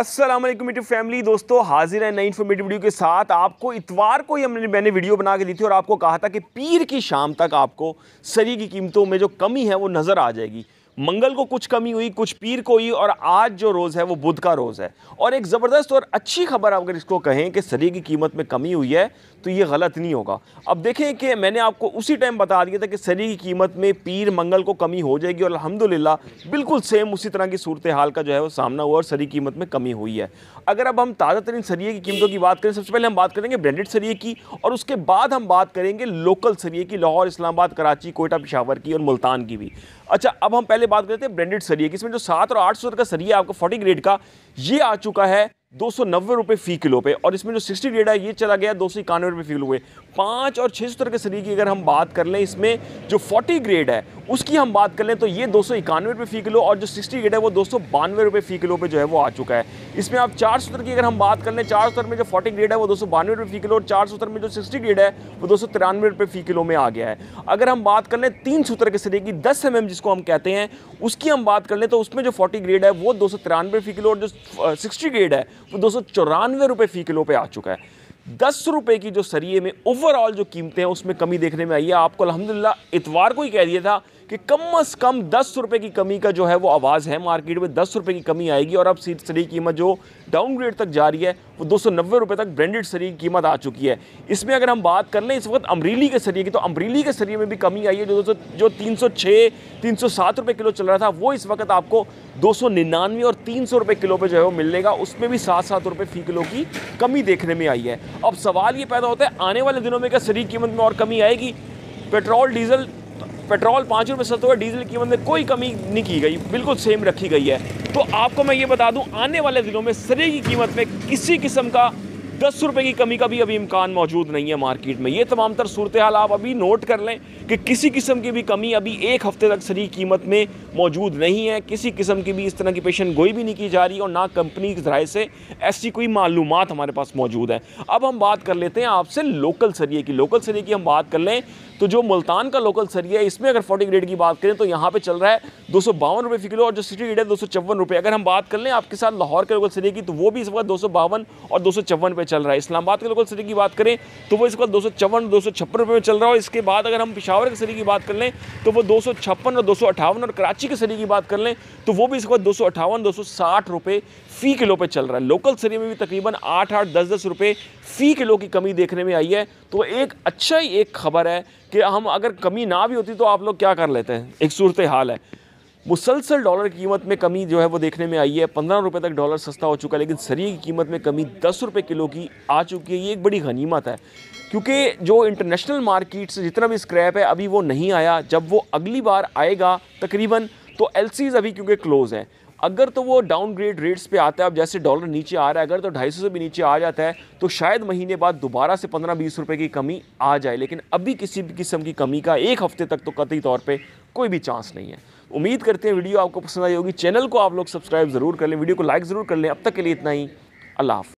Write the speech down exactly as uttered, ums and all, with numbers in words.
अस्सलाम वालेकुम YouTube family. दोस्तों हाजिर है नई इन्फॉर्मेटिव वीडियो के साथ। आपको इतवार को ही हमने मैंने वीडियो बना के दी थी और आपको कहा था कि पीर की शाम तक आपको सरी की कीमतों में जो कमी है वो नज़र आ जाएगी। मंगल को कुछ कमी हुई, कुछ पीर को हुई और आज जो रोज़ है वो बुध का रोज़ है। और एक ज़बरदस्त और अच्छी खबर अगर इसको कहें कि सरी की कीमत में कमी हुई है तो ये गलत नहीं होगा। अब देखें कि मैंने आपको उसी टाइम बता दिया था कि सरी की कीमत में पीर मंगल को कमी हो जाएगी और अल्हम्दुलिल्लाह बिल्कुल सेम उसी तरह की सूरत हाल का जो है वो सामना हुआ और सरी की कीमत में कमी हुई है। अगर अब हम ताज़ा तरीन सरिये की कीमतों की बात करें, सबसे पहले हम बात करेंगे ब्रांडेड सरिये की और उसके बाद हम बात करेंगे लोकल सरिये की, लाहौर, इस्लामाबाद, कराची, कोयटा, पेशावर की और मुल्तान की भी। अच्छा, अब हम पहले बात करते हैं ब्रांडेड सरिये की। इसमें जो सात और आठ सौ का सरिया आपको फोर्टी ग्रेड का ये आ चुका है दो सौ नब्बे रुपये फ़ी किलो पे और इसमें जो सिक्सटी ग्रेड है ये चला गया दो सौ इक्यानवे रुपये फ़ी किलो पे। पाँच और छः सौ के सरिये की अगर हम बात कर लें, इसमें जो फोर्टी ग्रेड है उसकी हम बात कर लें तो ये दो सौ इक्यानवे रुपये फ़ी किलो और जो सिक्सटी ग्रेड है वो दो सौ बानवे रुपये फ़ी किलो पे जो है वो आ चुका है। इसमें आप चार सौ की अगर हम बात कर लें, चार सौ में जो फोर्टी ग्रेड है वो दो सौ बानवे रुपये फ़ी किलो और चार सौ में जो सिक्सटी ग्रेड है वो दो सौ तिरानवे रुपये फ़ी किलो में आ गया है। अगर हम बात कर लें तीन सूत्र के सरिये की दस एम एम जिसको हम कहते हैं उसकी हम बात कर लें तो उसमें जो फोर्टी ग्रेड है वो दो सौ तिरानवे फ़ी किलो और जो सिक्सटी ग्रेड है वो दो सौ चौरानवे रुपये फ़ी किलो पे आ चुका है। दस रुपए की जो सरिये में ओवरऑल जो कीमतें हैं उसमें कमी देखने में आई है। आपको अल्हम्दुलिल्लाह इतवार को ही कह दिया था कि कम अज़ कम दस रुपए की कमी का जो है वो आवाज़ है मार्केट में, दस रुपए की कमी आएगी और अब सरी की कीमत जो डाउनग्रेड तक जा रही है वो दो सौ नब्बे रुपये तक ब्रांडेड सरी की कीमत आ चुकी है। इसमें अगर हम बात कर लें इस वक्त अमरीली के सरिये की तो अमरीली के सरिये में भी कमी आई है। जो दोस्तों जो तीन सौ छः तीन सौ सात रुपये किलो चल रहा था वो इस वक्त आपको दो सौ निन्यानवे और तीन सौ रुपये किलो पे जो है वो मिलेगा। उसमें भी सात सात रुपये फ़ी किलो की कमी देखने में आई है। अब सवाल ये पैदा होता है आने वाले दिनों में क्या सरी की कीमत में और कमी आएगी? पेट्रोल डीजल पेट्रोल पाँच रुपये सस्ता हुआ, डीजल की कीमत में कोई कमी नहीं की गई, बिल्कुल सेम रखी गई है। तो आपको मैं ये बता दूं आने वाले दिनों में सरी की कीमत में किसी किस्म का दस रुपये की कमी का भी अभी इम्कान मौजूद नहीं है मार्केट में। ये तमाम तर सूरत हाल आप अभी नोट कर लें कि किसी किस्म की भी कमी अभी एक हफ्ते तक सरी कीमत में मौजूद नहीं है। किसी किस्म की भी इस तरह की पेशन गोई भी नहीं की जा रही और ना कंपनी के ज़राए से ऐसी कोई मालूमात हमारे पास मौजूद है। अब हम बात कर लेते हैं आपसे लोकल सरिये की। लोकल सरिये की हम बात कर लें तो जो मुल्तान का लोकल सरिया है इसमें अगर फोर्टी ग्रेड की बात करें तो यहाँ पे चल रहा है दो सौ बावन रुपये फ़ी किलो और जो सिक्सटी ग्रेड है दो सौ चौवन रुपये। अगर हम बात कर लें आपके साथ लाहौर के लोकल सरिये की तो वो भी इस वक्त दो सौ बावन और दो सौ चौवन पे चल रहा है। इस्लामाबाद के लोकल सरिये की बात करें तो वो इस वक्त दो सौ चौवन दो सौ छप्पन रुपये में चल रहा है। इसके बाद अगर हम पेशावर के सरिये की बात कर लें तो वो दो सौ छप्पन और दो सौ अट्ठावन और कराची के सरिये की बात कर लें तो वो भी इस वक्त दो सौ अट्ठावन दो सौ साठ रुपये फ़ी किलो पे चल रहा है। लोकल सरिये में भी तकरीबन आठ आठ दस दस रुपये फ़ी किलो की कमी देखने में आई है। तो एक अच्छा ही एक खबर है कि हम अगर कमी ना भी होती तो आप लोग क्या कर लेते हैं, एक सूरत हाल है। मुसलसल डॉलर की कीमत में कमी जो है वो देखने में आई है, पंद्रह रुपये तक डॉलर सस्ता हो चुका है लेकिन सरिये की कीमत में कमी दस रुपये किलो की आ चुकी है। ये एक बड़ी गनीमत है क्योंकि जो इंटरनेशनल मार्केट से जितना भी स्क्रैप है अभी वो नहीं आया। जब वो अगली बार आएगा तकरीबन तो एल सीज़ अभी क्योंकि क्लोज़ हैं, अगर तो वो डाउनग्रेड रेट्स पे आता है, अब जैसे डॉलर नीचे आ रहा है अगर तो ढाई सौ से भी नीचे आ जाता है तो शायद महीने बाद दोबारा से पंद्रह बीस रुपए की कमी आ जाए। लेकिन अभी किसी भी किस्म की कमी का एक हफ्ते तक तो कतई तौर पे कोई भी चांस नहीं है। उम्मीद करते हैं वीडियो आपको पसंद आई होगी। चैनल को आप लोग सब्सक्राइब ज़रूर कर लें, वीडियो को लाइक ज़रूर कर लें। अब तक के लिए इतना ही, अल्लाह हाफ़िज़।